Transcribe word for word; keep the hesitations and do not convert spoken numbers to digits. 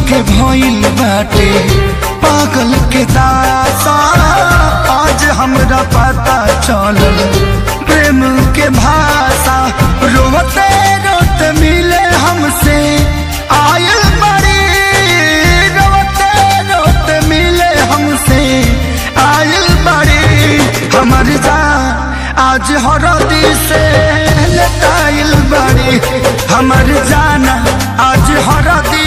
के भइल बाटे पागल के दासा। आज हमरा पता चलल प्रेम के भाषा। रोते रोते मिले हमसे आयल बड़ी, रोते रोते मिले हमसे आयल बड़ी। हमर जान आज हरदी से लटाइल बड़ी, हमर जान आज हरदी